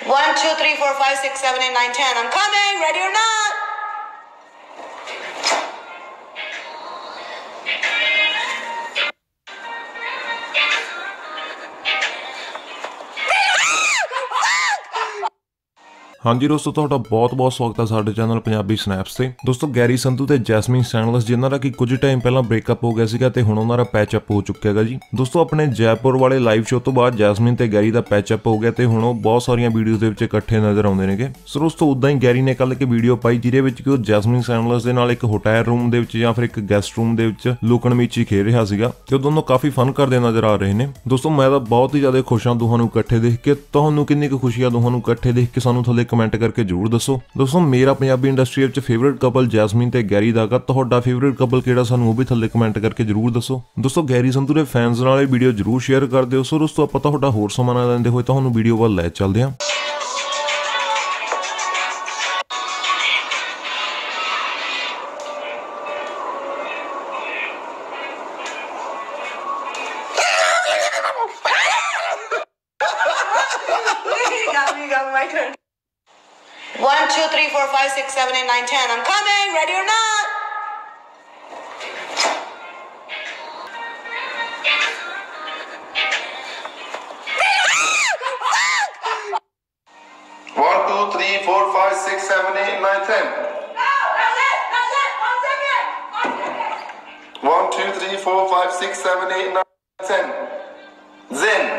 1, 2, 3, 4, 5, 6, 7, 8, 9, 10. I'm coming. Ready or not? हाँ जी दोस्तों, ਤੁਹਾਡਾ ਬਹੁਤ-ਬਹੁਤ ਸਵਾਗਤ ਹੈ ਸਾਡੇ ਚੈਨਲ ਪੰਜਾਬੀ ਸਨੈਪਸ ਤੇ। ਦੋਸਤੋ ਗੈਰੀ ਸੰਧੂ ਤੇ ਜੈਸਮੀਨ ਸੈਂਡਲਸ ਜਿਨ੍ਹਾਂ ਦਾ ਕਿ ਕੁਝ ਟਾਈਮ ਪਹਿਲਾਂ ਬ੍ਰੇਕਅਪ ਹੋ ਗਿਆ ਸੀਗਾ ਤੇ ਹੁਣ ਉਹਨਾਂ ਦਾ ਪੈਚਅਪ ਹੋ ਚੁੱਕਿਆ ਹੈਗਾ ਜੀ। ਦੋਸਤੋ ਆਪਣੇ ਜੈਪੁਰ ਵਾਲੇ ਲਾਈਵ ਸ਼ੋਅ ਤੋਂ ਬਾਅਦ ਜੈਸਮੀਨ ਤੇ ਗੈਰੀ ਦਾ ਪੈਚਅਪ ਹੋ ਗਿਆ ਤੇ ਹੁਣ ਉਹ ਬਹੁਤ ਸਾਰੀਆਂ ਵੀਡੀਓਜ਼ ਦੇ ਵਿੱਚ ਇਕੱਠੇ ਨਜ਼ਰ ਆਉਂਦੇ ਨੇਗੇ। ਸੋ ਦੋਸਤੋ ਉਦਾਂ ਹੀ ਗੈਰੀ ਨੇ ਕੱਲ ਇੱਕ ਵੀਡੀਓ ਪਾਈ ਜਿਹਦੇ ਵਿੱਚ ਕਿ ਉਹ ਜੈਸਮੀਨ ਸੈਂਡਲਸ ਦੇ ਨਾਲ ਇੱਕ ਹੋਟਲ ਰੂਮ ਦੇ ਵਿੱਚ ਜਾਂ ਫਿਰ ਇੱਕ ਗੈਸਟ ਰੂਮ ਦੇ ਵਿੱਚ ਲੁਕਣ ਮੀਚੀ ਖੇਡ ਰਿਹਾ ਸੀਗਾ ਤੇ ਉਹ ਦੋਨੋਂ ਕਾਫੀ ਫਨ ਕਰਦੇ ਨਜ਼ਰ ਆ ਰਹੇ ਨੇ। ਦੋਸਤੋ ਮੈਂ ਤਾਂ ਬਹੁਤ ਹੀ ਜ਼ਿਆਦਾ ਖੁਸ਼ ਹਾਂ ਦੋਹਾਂ ਨੂੰ ਇਕੱਠੇ ਦੇਖ ਕੇ। ਤੁਹਾਨੂੰ ਕਿੰਨੀ ਕੁ ਖੁਸ਼ੀ ਆ ਦੋਹਾਂ ਨੂੰ ਇਕੱਠੇ ਦੇਖ ਕੇ ਸਾਨੂੰ ਥੱਲੇ ਕਮੈਂਟ ਕਰਕੇ ਜ਼ਰੂਰ ਦੱਸੋ। ਦੋਸਤੋ ਮੇਰਾ ਪੰਜਾਬੀ ਇੰਡਸਟਰੀ ਵਿੱਚ ਫੇਵਰਿਟ ਕਪਲ ਜੈਸਮੀਨ ਤੇ ਗੈਰੀ ਦਾ ਗਾ। ਤੁਹਾਡਾ ਫੇਵਰਿਟ ਕਪਲ ਕਿਹੜਾ ਸਾਨੂੰ ਉਹ ਵੀ ਥੱਲੇ ਕਮੈਂਟ ਕਰਕੇ ਜ਼ਰੂਰ ਦੱਸੋ। ਦੋਸਤੋ ਗੈਰੀ ਸੰਧੂ ਦੇ ਫੈਨਸ ਨਾਲ ਇਹ ਵੀਡੀਓ ਜ਼ਰੂਰ ਸ਼ੇਅਰ ਕਰ ਦਿਓ। ਸੋ ਦੋਸਤੋ ਆਪਾਂ ਤੁਹਾਡਾ ਹੋਰ ਸਮਾਂ ਨਾ ਲੈਂਦੇ ਹੋਏ ਤੁਹਾਨੂੰ ਵੀਡੀਓ ਵੱਲ ਲੈ ਚੱਲਦੇ ਹਾਂ। My turn. 1, 2, 3, 4, 5, 6, 7, 8, 9, 10. I'm coming. Ready or not? One, two, three, four, five, six, seven, eight, nine, 10. No, that's it. 1 second. 1, 2, 3, 4, 5, 6, 7, 8, 9, 10. Zen.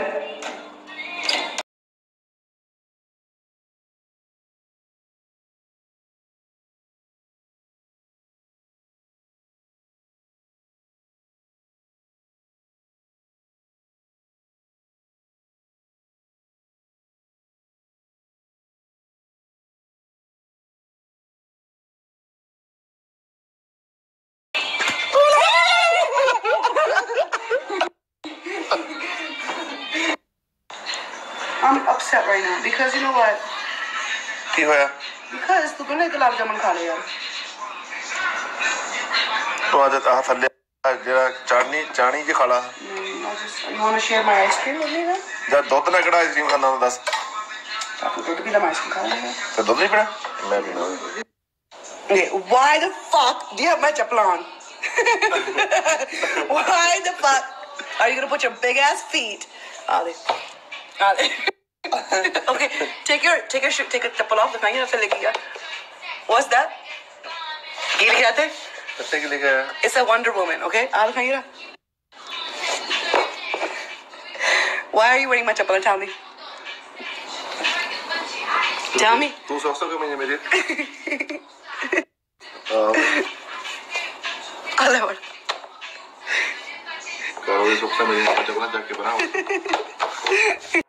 I'm upset right now because you know what? ਕੀ ਹੋਇਆ? Because ਤੂੰ ਕਹਿੰਦਾ ਗੁਲਾਬ ਜਾਮਨ ਖਾ ਲਿਆ। ਤੂੰ ਅੱਜ ਆਹ ਥੱਲੇ ਜਿਹੜਾ ਚਾਣੀ ਚ ਖਾ ਲਾ। You want to share my ice cream with me then? ਜਦ ਦੁੱਧ ਨਾਲ ਕਿਹੜਾ ਆਈਸਕ੍ਰੀਮ ਖਾਣਾ ਹੁੰਦਾ ਦੱਸ। ਤੂੰ ਦੁੱਧ ਪੀਣਾ, ਮੈਂ ਆਈਸ ਕਰੀਮ ਖਾਣਾ ਹੈ। ਤੇ ਦੁੱਧ ਨਹੀਂ ਪੀਣਾ? ਮੈਂ ਪੀਣਾ। Okay, why the fuck do you have my chapel on? Why the fuck are you gonna put your big ass feet? Ali. Okay, take a chapel off. दिखाइए ना फिर लिखिएगा. What's that? ये लिखा है? कितने के लिखा है? It's a Wonder Woman. Okay, आप दिखाइए ना. Why are you wearing my chapel? Tell me. Tell me. तू सॉक्स क्यों पहने मेरे? Hello. करो ये सॉक्स मेरे चप्पल जाके बनाओ।